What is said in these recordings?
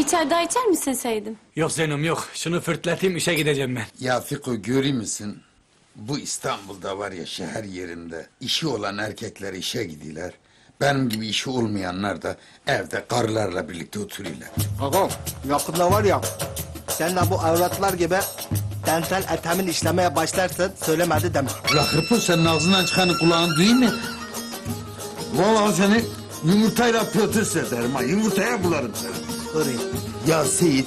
Bir çay daha içer misin Seydim? Yok Zeynep yok. Şunu fırtlatayım işe gideceğim ben. Ya Fiko görüyor musun? Bu İstanbul'da var ya şehir yerinde işi olan erkekler işe gidiyorlar. Benim gibi işi olmayanlar da evde karılarla birlikte oturuyorlar. Ağam yakında var ya sen de bu avratlar gibi dental etemin işlemeye başlarsın söylemedi deme. La hırpı senin ağzından çıkanı kulağın duyuyor mu? Vallahi seni yumurtayla pötürs ederim ha. Yumurtaya bularım seni. Hırı. Ya Seyit,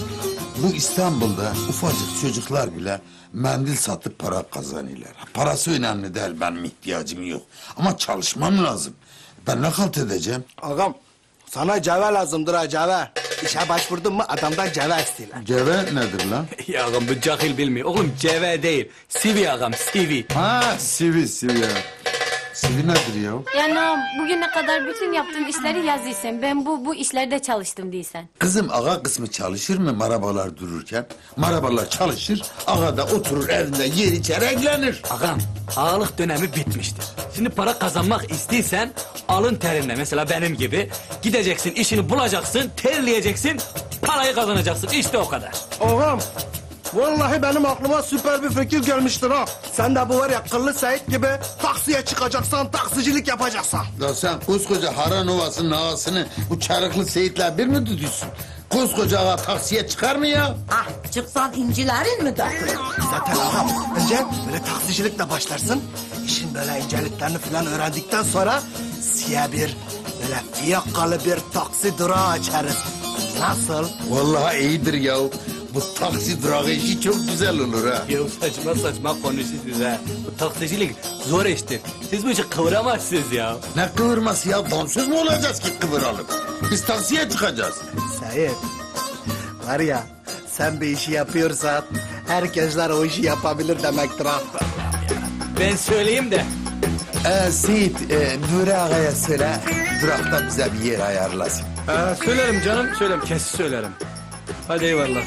bu İstanbul'da ufacık çocuklar bile mendil satıp para kazanıyorlar. Parası önemli değil, benim ihtiyacım yok. Ama çalışmam lazım. Ben ne halt edeceğim? Ağam sana ceve lazımdır ha ceve. İşe başvurdun mu adamdan ceve istiyorlar. Ceve nedir lan? Ya ağam bu cahil bilmiyor. Oğlum ceve değil. Sivi ağam sivi. Ha, sivi ya. Sivi nedir ya? Yani ağam, bugüne kadar bütün yaptığın işleri yazıysan, ben bu işlerde çalıştım değilsen. Kızım ağa kısmı çalışır mı marabalar dururken? Marabalar çalışır, ağa da oturur evinde yer içer eğlenir. Ağam ağalık dönemi bitmiştir. Şimdi para kazanmak istiyorsan alın terinle mesela benim gibi gideceksin işini bulacaksın terleyeceksin parayı kazanacaksın işte o kadar. Ağam vallahi benim aklıma süper bir fikir gelmiştir ha. Sen de bu var ya kıllı Seyit gibi taksiye çıkacaksan taksicilik yapacaksan. Ya sen koskoca Haran Ovası'nın ağasını bu çarıklı Seyitler bir mi tutuyorsun? Koskoca ağa taksiye çıkar mı ya? Ah çıksan incilerin mi dökülür? Zaten ağam önce böyle taksicilikle başlarsın. İşin böyle inceliklerini falan öğrendikten sonra siyah bir böyle fiyakalı bir taksi durağı açarız. Nasıl? Vallahi iyidir ya. Bu taksi durağı işi çok güzel olur ha. Ya saçma konuşuyorsunuz ha. Bu taksicilik zor iştir. Siz bu işi kıvıramazsınız ya. Ne kıvırması ya? Damsız mı olacağız ki kıvıralım? Biz taksiye çıkacağız. Seyit var ya sen bir işi yapıyorsan herkesler o işi yapabilir demektir ha. Ben söyleyeyim de. Seyit, Nuri Ağa'ya söyle, durakta bize bir yer ayarlasın. Söylerim canım söylerim kesin söylerim. Hadi eyvallah.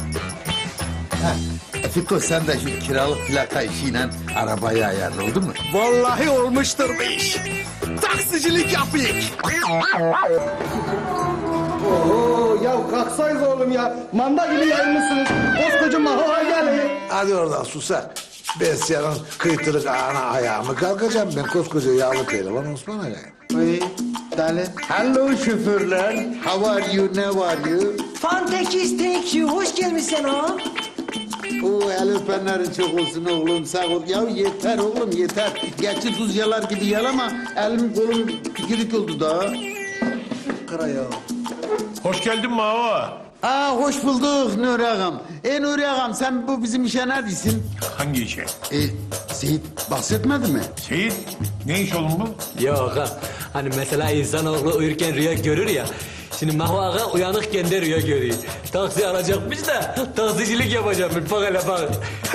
Fiko sen de şu kiralık plaka işiyle arabayı ayarla oldu mu? Vallahi olmuştur bu iş. Taksicilik yapayım. Oo ya kalksayız oğlum ya. Manda gibi yayılmışsınız. Koskoca mahvoya gelin. Hadi oradan susak. Ben senin kıytırık ağana ayağımı kalkacağım. Ben koskoca yağlı pehlivan Osman Aga'yım. Uy, deli. Hello şoförler, how are you, ne var you? Fantekis thank you. Hoş gelmişsin ha. Oo, el öpenlerin çok olsun oğlum, sağ ol. Ya yeter oğlum, yeter. Gerçi tuz yalar gibi yalama, elim kolum tükürük oldu daha. Kıra ya. Hoş geldin Mava. Hoş bulduk Nuri Ağam. Nuri Ağam, sen bu bizim işe neredesin? Hangi işe? Seyit bahsetmedi mi? Seyit, ne iş oğlum bu? Yok ağam. Hani mesela insanoğlu uyurken rüya görür ya. Şimdi Mahva Ağa uyanıkken de rüya görüyor. Taksi alacakmış da taksicilik yapacakmış. Bak hele bak.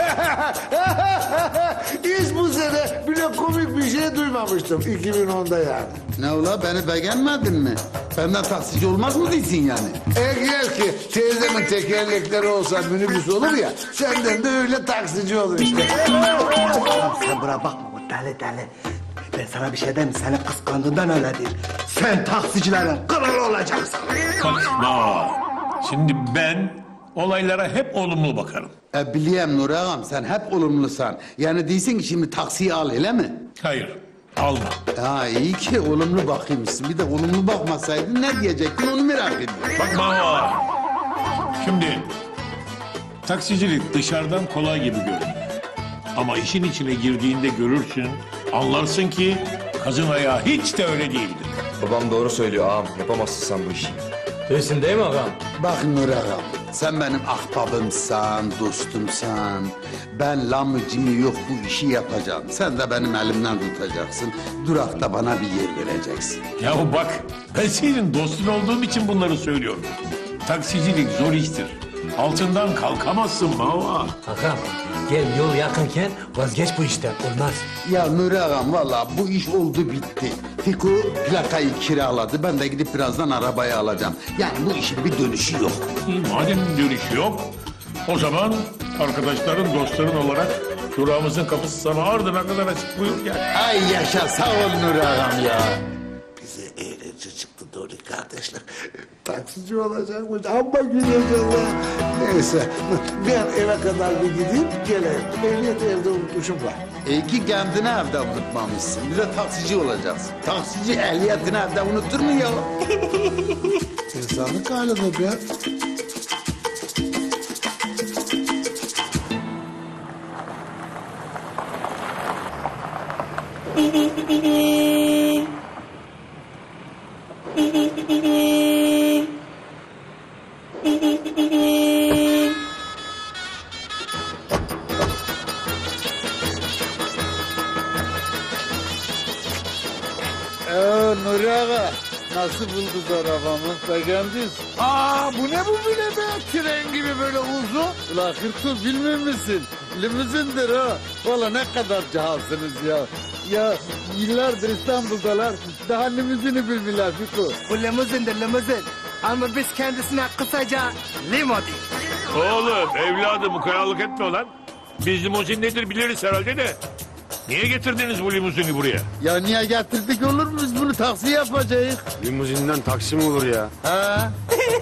Hiç bu sene bile komik bir şey duymamıştım 2010'da yani. Ne ola, beni beğenmedin mi? Benden taksici olmaz mı değilsin yani? Eğer ki teyzemin tekerlekleri olsa minibüs olur ya, senden de öyle taksici olur işte. Sen buna bakma bu deli. Ben sana bir şey diyeyim mi? Seni kıskandığından öyledir. Sen taksicilerin kralı olacaksın. Bak Mava. Şimdi ben olaylara hep olumlu bakarım. Biliyorum Nuri Ağam, sen hep olumlusan. Yani değilsin ki şimdi taksiyi al, öyle mi? Hayır, alma. İyi ki olumlu bakıyormuşsun. Bir de olumlu bakmasaydın ne diyecektin onu merak ediyorum. Bak Mava. Şimdi taksicilik dışarıdan kolay gibi görünüyor. Ama işin içine girdiğinde görürsün, anlarsın ki kazın ayağı hiç de öyle değildir. Babam doğru söylüyor ağam. Yapamazsın sen bu işi. Diyorsun değil mi ağam? Bak Nuri Ağam, sen benim ahbabımsan, dostumsan. Ben lamıcımı yok bu işi yapacağım. Sen de benim elimden tutacaksın. Durakta bana bir yer vereceksin. Yahu bak, ben senin dostun olduğum için bunları söylüyorum. Taksicilik zor iştir. Altından kalkamazsın Mava. Ağam gel yol yakınken vazgeç bu işten olmaz. Ya Nuri Ağam, vallahi bu iş oldu bitti. Fiko plakayı kiraladı. Ben de gidip birazdan arabayı alacağım. Yani bu işin bir dönüşü yok. Madem dönüş yok, o zaman arkadaşların, dostların olarak durağımızın kapısı sana ardına kadar açık, buyur gel. Ay yaşa, sağ ol Nuri Ağam ya. Bize eğlence çıktı Nuri kardeşler. taksici olacakmış. Amma güleceğim ya. Neyse ben eve kadar bir gideyim geleyim. Ehliyeti evde unutmuşum var. İyi ki kendini evde unutmamışsın. Bir de taksici olacaksın. Taksici ehliyetini evde unutur mu ya? İnsanlık hali bu be. Nuri Ağa, nasıl buldunuz arabamı? Beğendiniz? Bu ne bu bile be? Tren gibi böyle uzun. Ulan Hırkuz bilmiyor musun? Limuzindir ha. Valla ne kadar cahilsiniz ya. Ya yıllardır İstanbul'dalar. Daha limuzini bilmiyorlar Fiko. Bu limuzindir limuzin. Ama biz kendisine kısaca limo diyoruz. Oğlum evladım ukalalık etme lan. Biz limuzin nedir biliriz herhalde de. Niye getirdiniz bu limuzini buraya? Ya niye getirdik olur mu? Biz bunu taksi yapacağız. Limuzinden taksi mi olur ya? Ha?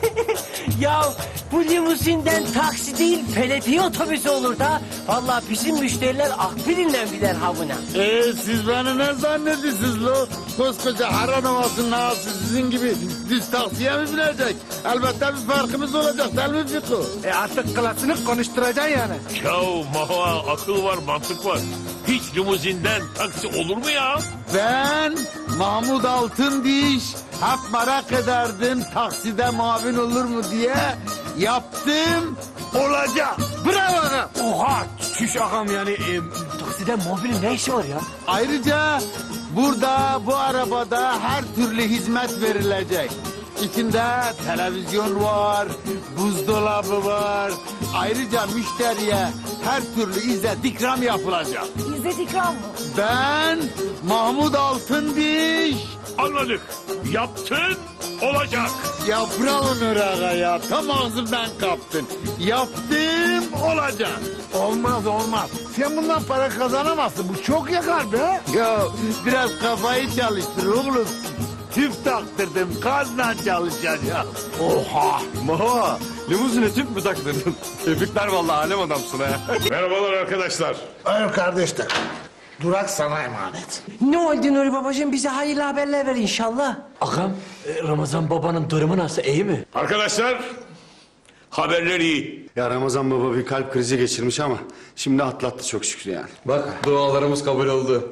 Ya bu limuzinden taksi değil belediye otobüsü olur da. Vallahi bizim müşteriler akbilinden bilir ha buna. Siz beni ne zannediyorsunuz lo? Koskoca Harran Ovası'nın ağası sizin gibi düz taksiye mi binecek? Elbette bir farkımız olacak değil mi Fiko? Artık klasını konuşturacaksın yani. Ya Maha akıl var mantık var. Hiç limuzinden taksi olur mu ya? Ben Mahmut Altındiş hep merak ederdim takside muavin olur mu diye yaptım olacak. Bravo ağam. Oha çüş ağam yani takside mobilin ne işi var ya? Ayrıca burada bu arabada her türlü hizmet verilecek. İçinde televizyon var, buzdolabı var. Ayrıca müşteriye her türlü izzet ikram yapılacak. İzzet ikram mı? Ben Mahmut Altındiş. Anladık. Yaptın olacak. Ya bravo Nuri Ağa ya. Tam ağzımdan kaptın. Yaptım olacak. Olmaz olmaz. Sen bundan para kazanamazsın. Bu çok yakar be. Ya biraz kafayı çalıştır oğlum. Tüp taktırdım. Gazla çalışacağım. Oha. Maha, limuzine tüp mü taktırdın? Tebrikler vallahi alem adamsın ha. Merhabalar arkadaşlar. Hayır kardeşler. Durak sana emanet. Ne oldu Nuri babacığım bize hayırlı haberler ver inşallah. Ağam Ramazan babanın durumu nasıl iyi mi? Arkadaşlar haberler iyi. Ya Ramazan baba bir kalp krizi geçirmiş ama şimdi atlattı çok şükür yani. Bak dualarımız kabul oldu.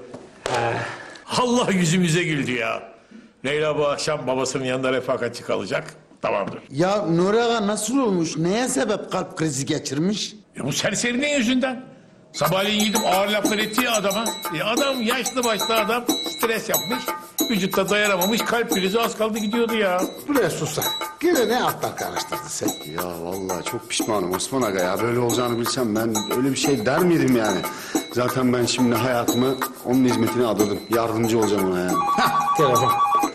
Allah yüzümüze güldü ya. Leyla bu akşam babasının yanında refakatçi kalacak. Tamamdır. Ya Nuri Ağa nasıl olmuş? Neye sebep kalp krizi geçirmiş? Bu serserinin yüzünden. Sabahleyin gidip ağır laflar etti ya adama. Adam yaşlı başlı adam stres yapmış. Vücutta dayanamamış kalp krizi az kaldı gidiyordu ya. Buraya susak. Gene ne atlar karıştırdın sen? Ya vallahi çok pişmanım Osman Aga ya. Böyle olacağını bilsem ben öyle bir şey der miydim yani? Zaten ben şimdi hayatımı onun hizmetine adadım. Yardımcı olacağım ona yani. Telefon.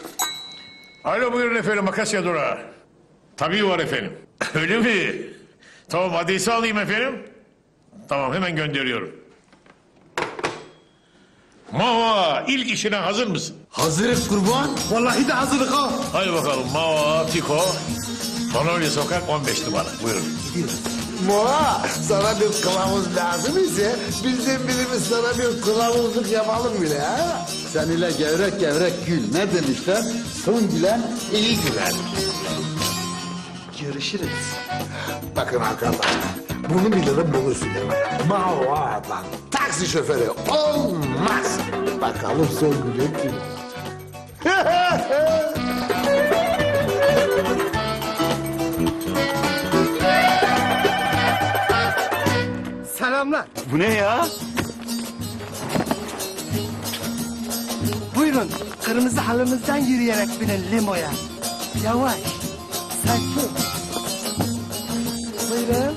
Alo buyurun efendim Akasya Durağı. Tabii var efendim. Öyle mi? Tamam adresi alayım efendim. Tamam hemen gönderiyorum. Mava ilk işine hazır mısın? Hazırız kurban. Vallahi de hazırlık ha. Hadi bakalım Mava, Tiko. Tonoli Sokak 15 numara. Buyurun. Moğa sana bir kılavuz lazım ise bizden birimiz sana bir kılavuzluk yapalım bile ha. Sen ile gevrek gevrek gül. Ne demişler? Son gülen iyi güler. Görüşürüz. Bakın arkadaşlar bunu bilirim bunu söylerim. Mağazadan taksi şoförü olmaz. Bakalım son gülen kim? Selamlar. Bu ne ya? Buyurun kırmızı halımızdan yürüyerek binin limoya. Yavaş. Sakin. Buyurun.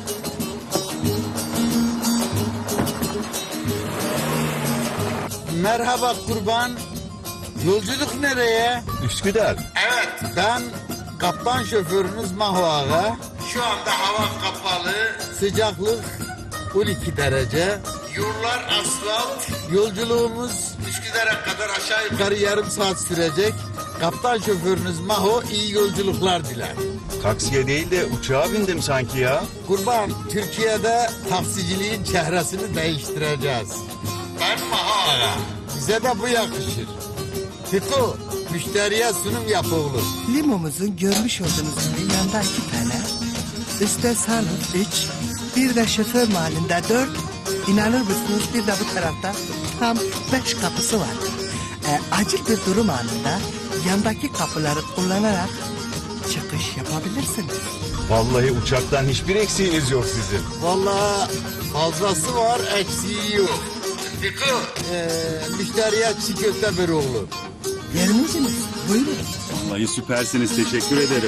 Merhaba kurban. Yolculuk nereye? Üsküdar. Evet. Ben kaptan şoförünüz Mahu Ağa. Şu anda hava kapalı. Sıcaklık 12 derece. Yollar asfalt. Yolculuğumuz Üsküdar'a kadar aşağı yukarı yarım saat sürecek. Kaptan şoförünüz Maho iyi yolculuklar diler. Taksiye değil de uçağa bindim sanki ya. Kurban, Türkiye'de taksiciliğin çehresini değiştireceğiz. Ben Maho Ağa. Bize de bu yakışır. Fiko, müşteriye sunum yap oğlum. Limomuzun görmüş olduğunuz gibi yanında 2 tane, üstte sunroof 3, bir de şoför mahallinde 4, inanır mısınız bir de bu tarafta tam 5 kapısı var. Acil bir durum anında yandaki kapıları kullanarak çıkış yapabilirsiniz. Vallahi uçaktan hiçbir eksiğiniz yok sizin. Vallahi fazlası var, eksiği yok. Fiko, müşteriye çiğ köfte ver oğlum. Yer misiniz? Buyurun. Vallahi süpersiniz, teşekkür ederim.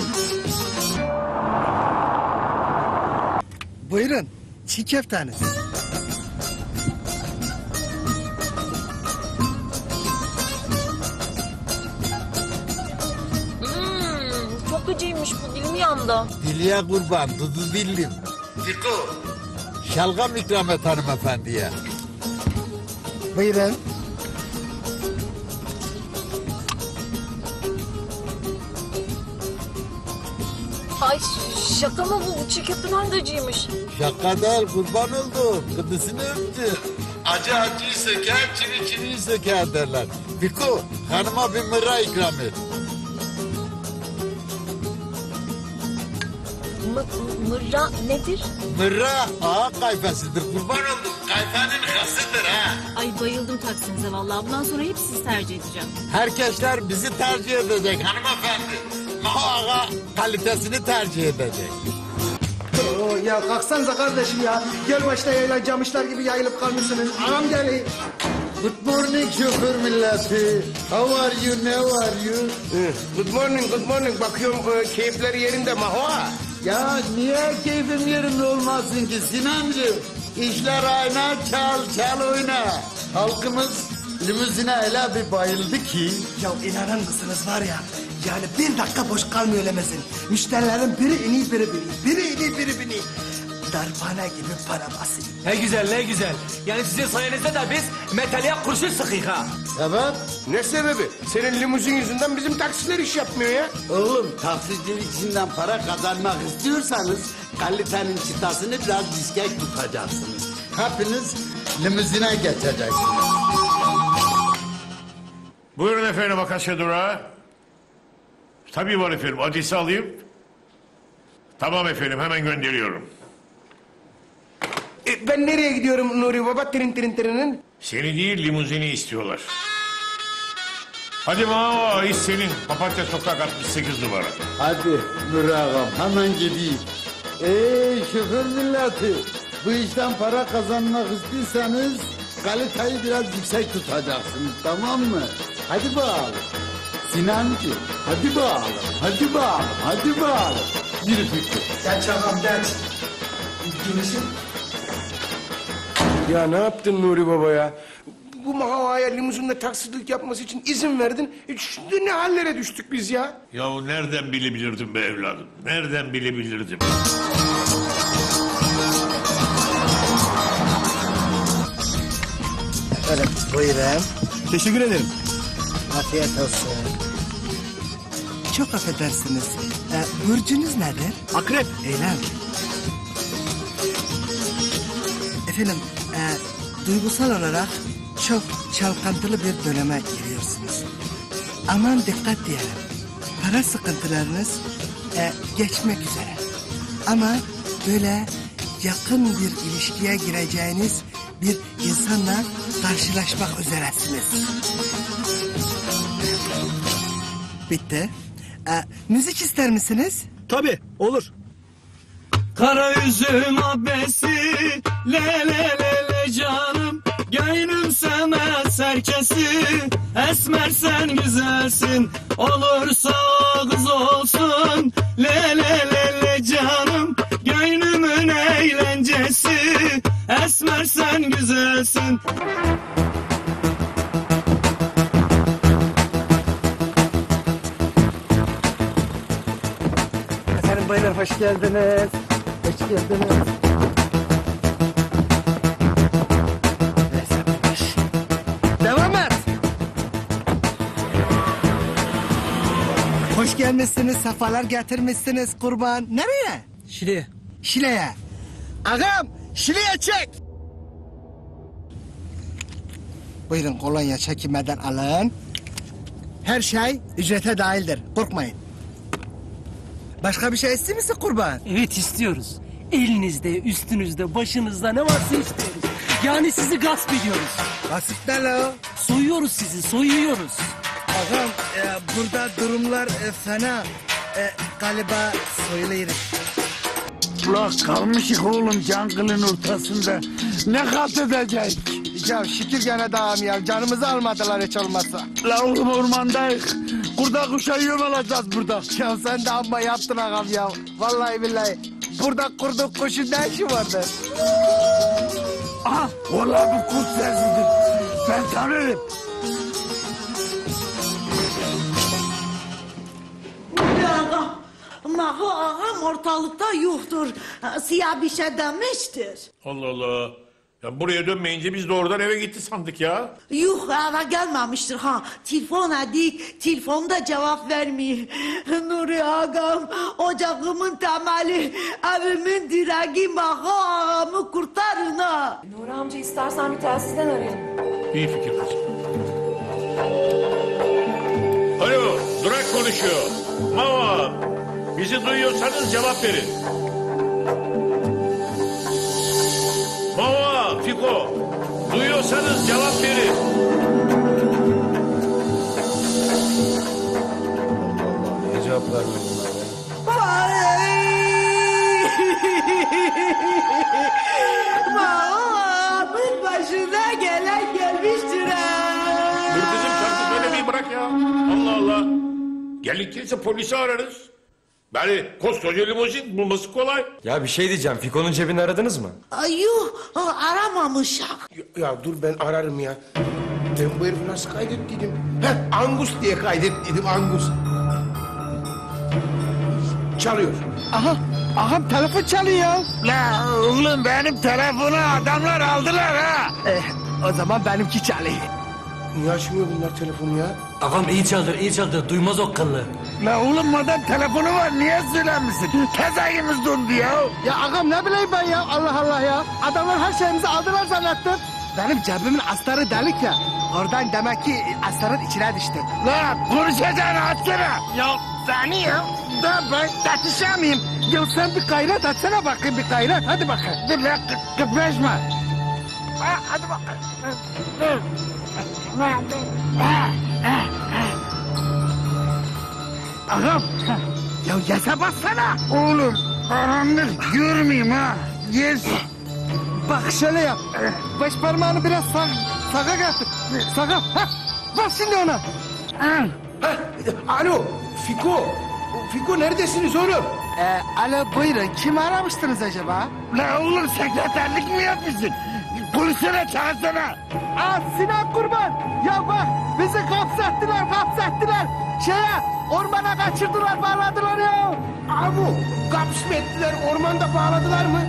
Buyurun. Çiğ köfteniz. Çok acıymış bu, dilim yandı. Dilye kurban, dudu dillim. Fiko, şalgam ikram et hanımefendiye. Buyurun. Ay şaka mı bu? Çiğ köfteden de acıymış. Şaka değil, kurban oldum. Kıdısını öptü. Acı acıyı söker, çini çiniyi söker derler. Fiko, hanıma bir mırra ikram et. Mırra nedir? Mırra ağa kayfasıdır, kurban oldum. Kayfanın hasıdır ha. Ay bayıldım taksinize vallahi. Bundan sonra hep sizi tercih edeceğim. Herkesler bizi tercih edecek hanımefendi. Maho ağa kalitesini tercih edecek. Ya kalksanıza kardeşim ya. Gel başta yayılan camışlar gibi yayılıp kalmışsınız. Ağam gelin. Good morning şoför milleti. How are you, ne are you? Good morning, good morning. Bakıyorum keyifleri yerinde Maho. Ya niye keyfim yerinde olmasın ki Sinancığım? İşler ayna, çal çal oyna. Halkımız limuzine öyle bir bayıldı ki. Ya inanır mısınız var ya, yani bir dakika boş kalmıyor elemezsin. Müşterilerin biri ini biri bini, biri ini biri bini. Darphane gibi para basıyor. Ne güzel ne güzel. Yani sizin sayenizde de biz metaliye kurşun sıkıyık ha. Evet. Ne sebebi? Senin limuzin yüzünden bizim taksiler iş yapmıyor ya. Oğlum taksicilik içinden para kazanmak istiyorsanız kalitenin çıtasını biraz diskek tutacaksınız. Hepiniz limuzine geçeceksiniz. Buyurun efendim Akasya Durağı. Tabii var efendim, adresi alayım. Tamam efendim, hemen gönderiyorum. Ben nereye gidiyorum Nuri Baba? Tirin tirin tirinin. Seni değil, limuzini istiyorlar. Hadi Mao, iş senin. Papatya Sokak 68 numara. Hadi Nurağam hemen gideyim. Şoför milleti, bu işten para kazanmak istiyorsanız kaliteyi biraz yüksek tutacaksınız, tamam mı? Hadi bakalım. Sinancı, hadi bakalım, hadi bakalım, hadi bakalım. Yürü Fikri. Geç ağam geç. Gülüşüm. Ya ne yaptın Nuri Baba ya? Bu Maho'ya limuzinle taksicilik yapması için izin verdin. Şimdi ne hallere düştük biz ya? Yahu nereden bilebilirdim be evladım? Nereden bilebilirdim? Evet, buyurun. Teşekkür ederim. Afiyet olsun. Çok affedersiniz. Burcunuz nedir? Akrep. Öyle mi? Efendim, duygusal olarak çok çalkantılı bir döneme giriyorsunuz. Aman dikkat diyelim. Para sıkıntılarınız geçmek üzere. Ama böyle yakın bir ilişkiye gireceğiniz bir insanla karşılaşmak üzeresiniz. Bitti. Müzik ister misiniz? Tabii, olur. Kara yüzüm abbesi le le le le canım. Gönlüm sevmez herkesi. Esmer sen güzelsin. Olursa o kız olsun. Le le le le canım. Gönlümün eğlencesi. Esmer sen güzelsin. Efendim beyler hoş geldiniz. Hoş geldiniz. Devam et. Hoş gelmişsiniz, sefalar getirmişsiniz kurban. Nereye? Şile. Şile'ye. Ağam, Şile'ye çek. Buyurun kolonya çekinmeden alın. Her şey ücrete dahildir, korkmayın. Başka bir şey istiyor musun kurban? Evet istiyoruz. Elinizde, üstünüzde, başınızda ne varsa istiyoruz. Yani sizi gasp ediyoruz. Basit ne la? Soyuyoruz sizi, soyuyoruz. Ağam, burada durumlar fena. Galiba soyuluyoruz. Ulan kalmışık oğlum jungle'ın ortasında. Ne kat edecek? Ya şükür gene de ağam ya. Canımızı almadılar hiç olmazsa. La oğlum ormandayız. Kurda kuşa yem alacağız burada. Ya sen de amma yaptın ağam ya. Vallahi billahi. Burada kurdun kuşun ne işi vardı? Aha, vallahi bu kurt sesidir. Ben tanırım. Ağam, Maho ağam ortalıkta yoktur. Siyah bir şey demiştir. Allah Allah. Ya buraya dönmeyince biz de oradan eve gitti sandık ya. Yuh eve gelmemiştir ha. Telefon edik, telefonda cevap vermiyor. Nuri ağam, ocağımın temeli, evimin direği Maho ağamı kurtarın ha. Nuri amca istersen bir telsizden arayalım. İyi fikir kızım. Alo, Durak konuşuyor. Mama, bizi duyuyorsanız cevap verin. Mama, Fiko, duyuyorsanız cevap verin. Ne cevaplar veriyorlar Maho'nun başına gelen gelmiştir ha. Dur kızım şarkı söylemeyi bırak ya. Allah Allah. Gerekirse polisi ararız. Yani koskoca limuzin bulması kolay. Ya bir şey diyeceğim. Fiko'nun cebini aradınız mı? Ay yuh, aramamış. Ya dur ben ararım ya. Ben bu herifi nasıl kaydettiydim? Heh, Angus diye kaydettiydim, Angus. Çalıyor. Aha, ağam telefon çalıyor. La oğlum benim telefonu adamlar aldılar ha. O zaman benimki çalıyor. Niye açmıyor bunlar telefonu ya? Ağam iyi çaldır, duymaz o kıllı. La oğlum madem telefonu var niye söylemişsin? Tezayımız dondu ya. Ya ağam ne bileyim ben ya, Allah Allah ya. Adamlar her şeyimizi aldılar zannettim. Benim cebimin astarı delik ya. Oradan demek ki astarın içine düştü. La konuşacaksın açsana. Ya beni ya. Da ben tartışamayayım. Ya sen bir gayret etsene bakayım, bir gayret. Hadi bakayım. Dur la kıpraşma. Ha, hadi bakalım. Dur. Ağam. Ya yese bassana. Oğlum karanlık görmeyeyim ha. Yes. Bak şöyle yap. Baş parmağını biraz sağa getir. Sağa. Heh. Bas şimdi ona. Alo, Fiko. Fiko neredesiniz oğlum? Alo buyurun. Kimi aramıştınız acaba? La oğlum sekreterlik mi yapıyorsun? Polisine çağırsana. Sinan Kurban. Ya bak bizi hapsettiler. Ormana kaçırdılar, bağladılar ya. Abu, kapsım ettiler, ormanda bağladılar mı?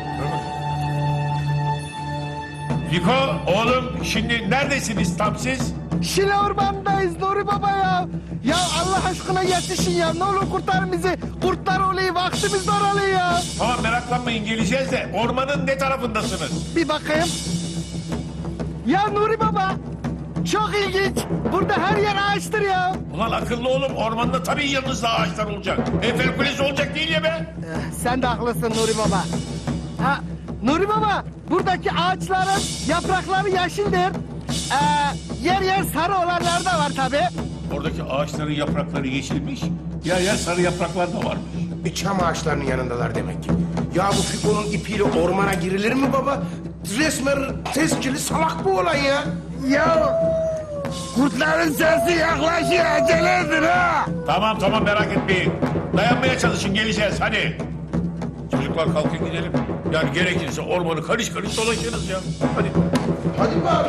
Fiko, oğlum şimdi neredesiniz tam siz? Şile ormanındayız Nuri Baba ya. Ya Allah aşkına yetişin ya. Ne olur kurtarın bizi. Kurtlar oluyor, vaktimiz daralıyor ya. Tamam meraklanmayın geleceğiz de ormanın ne tarafındasınız? Bir bakayım. Ya Nuri Baba. Çok ilginç. Burada her yer ağaçtır ya. Ulan akıllı oğlum ormanda tabii yanınızda ağaçlar olacak. Eiffel Kulesi olacak değil ya be. Sen de haklısın Nuri Baba. Nuri Baba, buradaki ağaçların yaprakları yeşildir. Yer yer sarı olanlar da var tabii. Oradaki ağaçların yaprakları yeşilmiş. Yer sarı yapraklar da varmış. Çam ağaçlarının yanındalar demek ki. Ya bu Fiko'nun ipiyle ormana girilir mi baba? Resmen tezkili salak bu olay ya. Ya kurtların sesi yaklaşıyor. Acele edin ha. Tamam merak etmeyin. Dayanmaya çalışın geleceğiz hadi. Çocuklar kalkın gidelim. Yani gerekirse ormanı karış dolaşırız ya. Hadi. Hadi bari.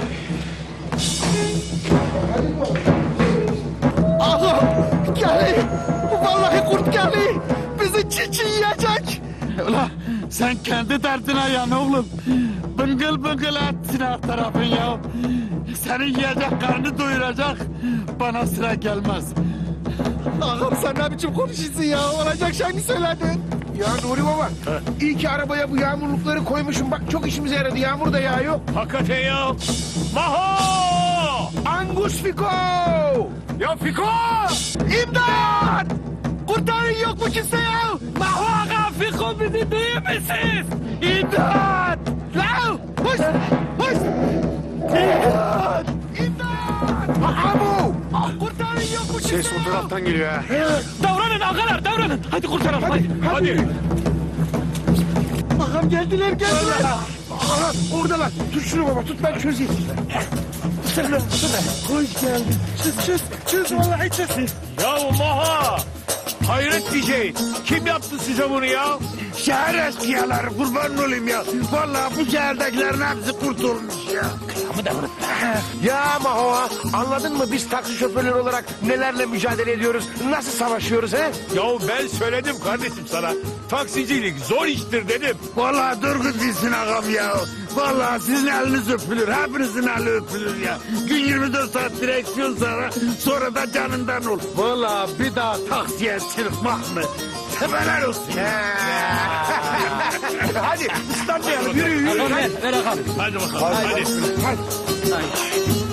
Aha, geliyor. Vallahi kurt geliyor. Bizi çiğ yiyecek. Ulan sen kendi derdine yan oğlum. Bıngıl bıngıl etsin her tarafın ya. Seni yiyecek, karnı doyuracak. Bana sıra gelmez. Ağam sen ne biçim konuşuyorsun ya? Olacak şeyini söyledin. Ya Nuri Baba, iyi ki arabaya bu yağmurlukları koymuşum. Bak çok işimize yaradı. Yağmur da yağıyor. Hakikaten ya. Maho! Angus Fiko! Ya Fiko! İmdat! Kurtarın yok mu kimse ya? Maho aga Fiko bizi duyuyor musunuz? İmdat! Lan! Hoş! Hoş! İmdat! İmdat! Abu! Kurtarın yok mu kimse Ses o taraftan geliyor ha. Davranın agalar davranın. Hadi kurtaralım hadi. Ağam geldiler. Aha, oradalar. Tut şunu baba, tut ben çözeyim. Hoş geldin. Çöz vallahi çöz. Ya Maho! Hayret diyeceğim. Kim yaptı size bunu ya? Şehir eskiyaları kurban olayım ya. Vallahi bu şehirdekilerin hepsi kurtulmuş ya. Ya Maho, anladın mı biz taksi şoförleri olarak nelerle mücadele ediyoruz? Nasıl savaşıyoruz he? Ya ben söyledim kardeşim sana. Taksicilik zor iştir dedim. Vallahi durgun değilsin ağam ya. Vallahi sizin eliniz öpülür. Hepinizin eli öpülür ya. Gün 24 saat direksiyon sonra da canından ol. Vallahi bir daha taksiye çıkmak mı? Tebeler olsun. Hadi ıslanmayalım, yürü. Ver ağam. Hadi bakalım hadi. Hadi.